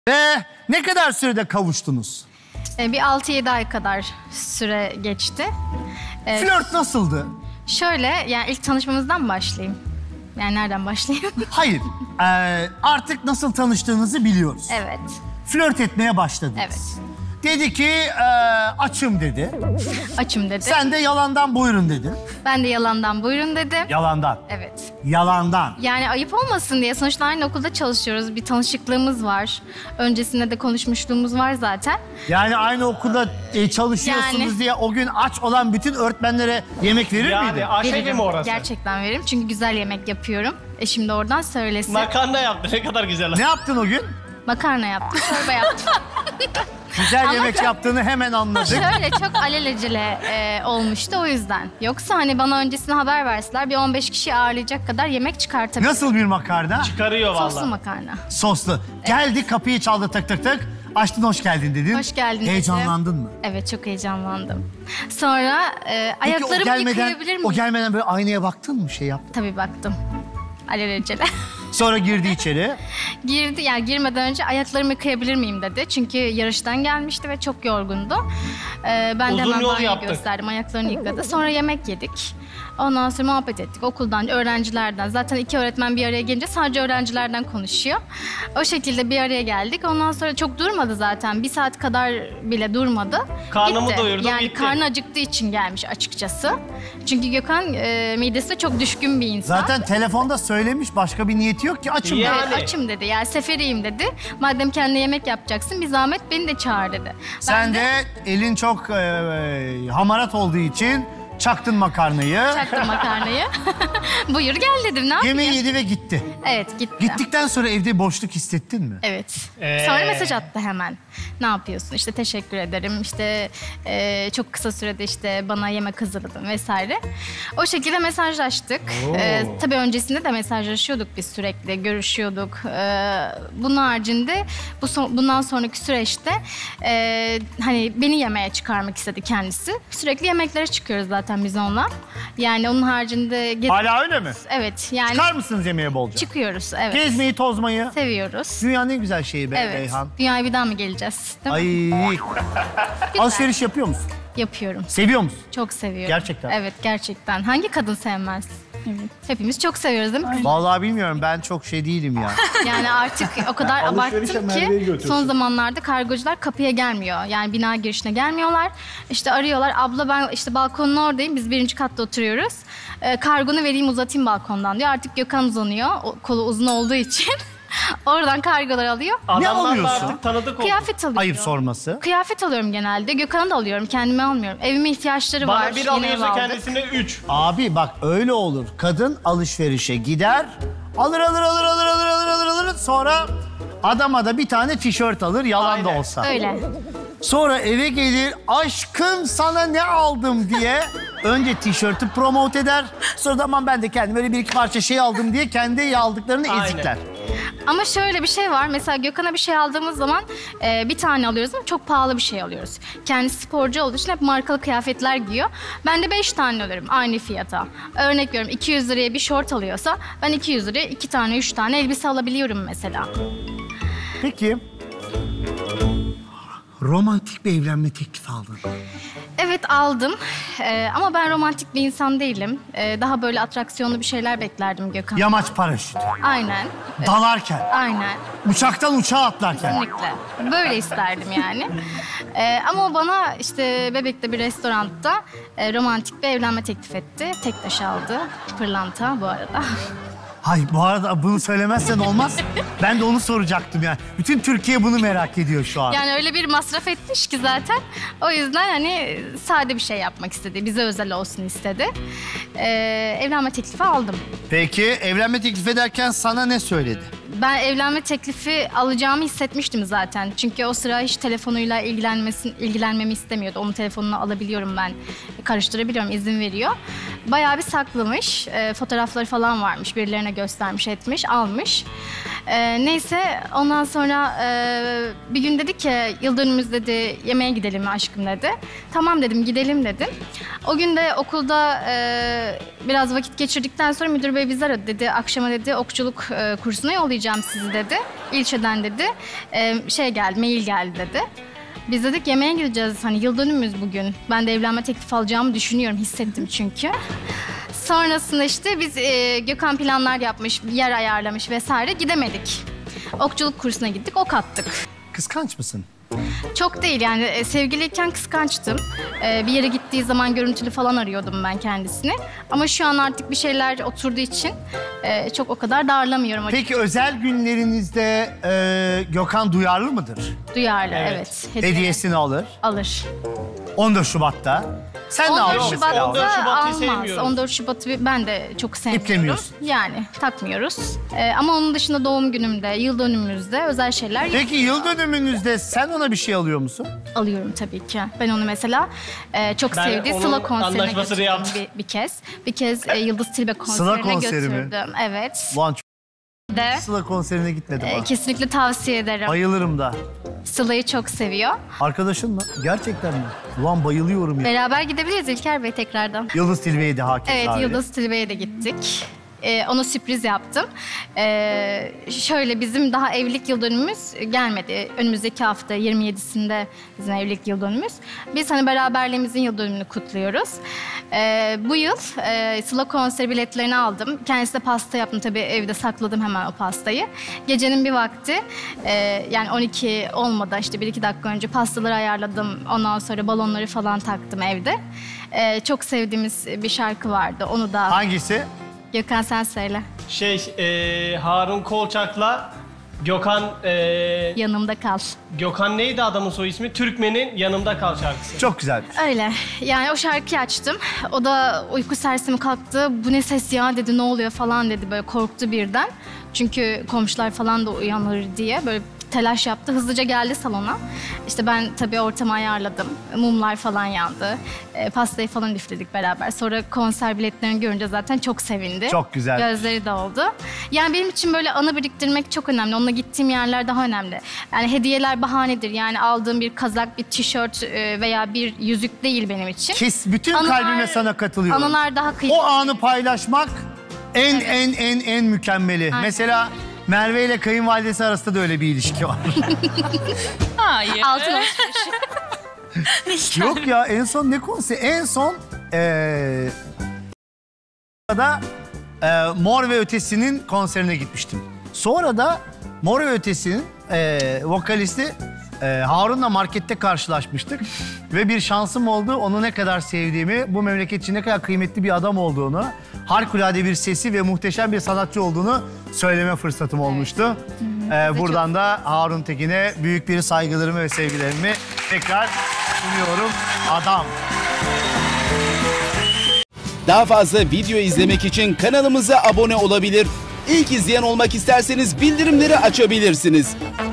Ve ne kadar sürede kavuştunuz? Bir 6-7 ay kadar süre geçti. Flört nasıldı? Şöyle, yani ilk tanışmamızdan mı başlayayım? Yani nereden başlayayım? Hayır, artık nasıl tanıştığınızı biliyoruz. Evet, Flört etmeye başladınız. evet. Dedi ki açım dedi. Açım dedi. Sen de yalandan buyurun dedin. Ben de yalandan buyurun dedim. Yalandan. Evet. Yalandan. Yani ayıp olmasın diye, sonuçta aynı okulda çalışıyoruz. Bir tanışıklığımız var. Öncesinde de konuşmuşluğumuz var zaten. Yani aynı okulda çalışıyorsunuz Yani. diye o gün aç olan bütün öğretmenlere yemek verir Yani miydin? aşevi Veririm. mi orası? Gerçekten veririm. Çünkü güzel yemek yapıyorum. Eşim de oradan söylesin. Makarna yaptı, ne kadar güzel. Ne yaptın o gün? Makarna yaptım, çorba yaptım. Güzel Ama yemek çok- yaptığını hemen anladık. Şöyle çok alelacele olmuştu o yüzden. Yoksa hani bana öncesine haber verseler bir 15 kişi ağırlayacak kadar yemek çıkartabilirim. Nasıl bir makarna? Çıkarıyor Soslu vallahi. makarna. Soslu. Geldi, kapıyı çaldı, tık tık tık. Açtın, hoş geldin dedin. Hoş geldin Heyecanlandın mı? Evet, çok heyecanlandım. Sonra Peki ayaklarımı yıkayabilir miyim? o gelmeden böyle aynaya baktın mı, şey yaptın? Tabii baktım. Alelacele. Sonra girdi içeri. Girdi, yani girmeden önce ayaklarımı yıkayabilir miyim dedi. Çünkü yarıştan gelmişti ve çok yorgundu. Ben de Uzun hemen yol banyo yaptık. gösterdim, ayaklarını yıkadı. Sonra yemek yedik. Ondan sonra muhabbet ettik okuldan, öğrencilerden. Zaten 2 öğretmen bir araya gelince sadece öğrencilerden konuşuyor. O şekilde bir araya geldik. Ondan sonra çok durmadı zaten. 1 saat kadar bile durmadı. Karnımı Gitti. doyurdum, Yani gitti. karnı acıktığı için gelmiş açıkçası. Çünkü Gökhan midesine çok düşkün bir insan. Zaten telefonda söylemiş, başka bir niyeti yok ki, açım. Ya. dedi. Evet, Yani. açım dedi. Yani seferiyim dedi. Madem kendine yemek yapacaksın bir zahmet beni de çağır dedi. Sen de elin çok hamarat olduğu için çaktın makarnayı. çaktım makarnayı. Buyur gel dedim, ne yapayım? Yemeği yedi ve gitti. Evet, gitti. Gittikten sonra evde boşluk hissettin mi? Evet. Sonra mesaj attı hemen. Ne yapıyorsun? İşte teşekkür ederim. İşte çok kısa sürede işte bana yemek hazırladın vesaire. O şekilde mesajlaştık. Tabii öncesinde de mesajlaşıyorduk biz sürekli, görüşüyorduk. Bunun haricinde bundan sonraki süreçte hani beni yemeğe çıkarmak istedi kendisi. Sürekli yemeklere çıkıyoruz zaten biz onunla. Yani onun haricinde Hala öyle mi? evet yani Çıkar mısınız yemeğe bolca? çıkıyoruz. Evet. Gezmeyi, tozmayı. Seviyoruz. Dünyanın en güzel şeyi be Evet. Reyhan. Dünyaya bir daha mı geleceğiz? Değil mi? Ay. Alışveriş yapıyor musun? Yapıyorum. Seviyor musun? Çok seviyorum. Gerçekten. Evet, gerçekten. Hangi kadın sevmez? Evet. Hepimiz çok seviyoruz değil mi? Vallahi bilmiyorum, ben çok şey değilim ya. Yani artık o kadar abarttım ki son zamanlarda kargocular kapıya gelmiyor. Yani bina girişine gelmiyorlar. İşte arıyorlar. Abla ben işte balkonun oradayım. Biz 1. katta oturuyoruz. Kargonu vereyim, uzatayım balkondan diyor. Artık Gökhan uzanıyor. O, kolu uzun olduğu için. Oradan kargolar alıyor. Adamlar da alıyorsun? artık tanıdık oldu. Kıyafet alıyorum. Ayıp sorması. Kıyafet alıyorum genelde. Gökhan'ı da alıyorum. Kendime almıyorum. Evime ihtiyaçları var. Bana bir Yeni ev alıyorsa aldık. kendisine 3. Abi bak, öyle olur. Kadın alışverişe gider. Alır. Sonra adama da bir tane tişört alır, yalan da Aynen. olsa. Öyle. Sonra eve gelir, aşkım sana ne aldım diye önce tişörtü promote eder. Sonra da aman ben de kendim öyle 1-2 parça şey aldım diye kendi aldıklarını Aynen. ezikler. Ama şöyle bir şey var. Mesela Gökhan'a bir şey aldığımız zaman bir tane alıyoruz ama çok pahalı bir şey alıyoruz. Kendisi sporcu olduğu için hep markalı kıyafetler giyiyor. Ben de 5 tane alıyorum aynı fiyata. Örnek veriyorum, 200 liraya bir şort alıyorsa ben 200 liraya 2 tane 3 tane elbise alabiliyorum mesela. Peki, romantik bir evlenme teklifi aldın. Evet, aldım. Ama ben romantik bir insan değilim. Daha böyle atraksiyonlu bir şeyler beklerdim Gökhan. Yamaç paraşütü, Aynen. dalarken, Aynen. uçaktan uçağa atlarken. Kesinlikle. Böyle isterdim yani. Ama o bana işte Bebek'te bir restoranda romantik bir evlenme teklif etti. Tek taş aldı. Pırlanta bu arada. Hay, bu arada bunu söylemezsen olmaz. Ben de onu soracaktım yani. Bütün Türkiye bunu merak ediyor şu an. Yani öyle bir masraf etmiş ki zaten. O yüzden hani sade bir şey yapmak istedi. Bize özel olsun istedi. Evlenme teklifi aldım. Peki, evlenme teklif ederken sana ne söyledi? Ben evlenme teklifi alacağımı hissetmiştim zaten. Çünkü o sıra hiç telefonuyla ilgilenmemi istemiyordu. Onun telefonunu alabiliyorum ben, karıştırabiliyorum, izin veriyor. Bayağı bir saklamış. Fotoğrafları falan varmış. Birilerine göstermiş, etmiş, almış. Neyse ondan sonra bir gün dedi ki Yıldönümüz dedi yemeğe gidelim mi aşkım dedi. Tamam dedim, gidelim dedim. O gün de okulda biraz vakit geçirdikten sonra müdür bey bizi aradı dedi. Akşama dedi okçuluk kursuna yollayacağım arayacağım sizi dedi. İlçeden dedi. Mail geldi dedi. Biz dedik yemeğe gideceğiz. Hani yıl dönümümüz bugün. Ben de evlenme teklifi alacağımı düşünüyorum. Hissettim çünkü. Sonrasında işte biz Gökhan planlar yapmış, yer ayarlamış vesaire. Gidemedik. Okçuluk kursuna gittik, ok attık. Kıskanç mısın? Çok değil yani sevgiliyken kıskançtım. Bir yere gittiği zaman görüntülü falan arıyordum ben kendisini. Ama şu an artık bir şeyler oturduğu için çok o kadar darlamıyorum. Peki özel günlerinizde Gökhan duyarlı mıdır? Duyarlı Evet. evet. Hediye Hediyesini alır. alır. 14 Şubat'ta. Sen de 14 aldın mesela. Şubat'ta 14 Şubat'ı almaz. sevmiyoruz. 14 Şubat'ı ben de çok sevmiyorum. İplemiyorsun. Yani takmıyoruz. Ama onun dışında doğum günümde, yıl dönümümüzde özel şeyler Peki yıl dönümünüzde sen ona bir şey alıyor musun? alıyorum tabii ki. Ben onu mesela çok Ben sevdiği onun Sıla konserine anlaşmasını götürdüm yaptım. bir kez. Bir kez Yıldız Tilbe konserine konseri mi? götürdüm. Evet. Ulan De Sıla konserine gitmedim ha. kesinlikle tavsiye ederim. Bayılırım da. Sıla'yı çok seviyor. Arkadaşın mı? Gerçekten mi? Ulan bayılıyorum ya. Beraber gidebiliriz İlker Bey tekrardan. Yıldız Tilbe'ye de hakim. Evet, tarihi. Yıldız Tilbe'ye de gittik. Ona sürpriz yaptım. Şöyle bizim daha evlilik yıl dönümümüz gelmedi. Önümüzdeki hafta 27'sinde bizim evlilik yıl dönümümüz. Biz hani beraberliğimizin yıl dönümünü kutluyoruz. Bu yıl Sıla konseri biletlerini aldım. Kendisi de pasta yaptım tabii evde sakladım hemen o pastayı. Gecenin bir vakti yani 12 olmadan işte 1-2 dakika önce pastaları ayarladım. Ondan sonra balonları falan taktım evde. Çok sevdiğimiz bir şarkı vardı. Onu da Hangisi? Gökhan sen söyle. Harun Kolçak'la Gökhan... Yanımda kal. Gökhan neydi adamın soy ismi? Türkmen'in Yanımda Kal şarkısı. Çok güzel. Öyle. Yani o şarkıyı açtım. O da uyku sersemi kalktı. Bu ne ses ya dedi, ne oluyor falan dedi. Böyle korktu birden. Çünkü komşular falan da uyanır diye böyle telaş yaptı. Hızlıca geldi salona. İşte ben tabii ortamı ayarladım. Mumlar falan yandı. Pastayı falan üfledik beraber. Sonra konser biletlerini görünce zaten çok sevindi. Çok güzel. Gözleri doldu. Yani benim için böyle anı biriktirmek çok önemli. Onunla gittiğim yerler daha önemli. Yani hediyeler bahanedir. Yani aldığım bir kazak, bir tişört veya bir yüzük değil benim için. Bütün kalbime sana katılıyorum. Anılar daha kıymetli. O anı paylaşmak en mükemmeli. Aynen. Mesela Merve ile kayınvalidesi arasında da öyle bir ilişki var. Hayır. Altın alışveriş. Yok ya en son ne konser? En son da Mor ve Ötesi'nin konserine gitmiştim. Sonra da Mor ve Ötesi'nin vokalisti Harun'la markette karşılaşmıştık. Ve bir şansım oldu onu ne kadar sevdiğimi, bu memleket için ne kadar kıymetli bir adam olduğunu, harikulade bir sesi ve muhteşem bir sanatçı olduğunu söyleme fırsatım olmuştu. Buradan da Harun Tekin'e büyük bir saygılarımı ve sevgilerimi tekrar sunuyorum. Adam. Daha fazla video izlemek için kanalımıza abone olabilir. İlk izleyen olmak isterseniz bildirimleri açabilirsiniz.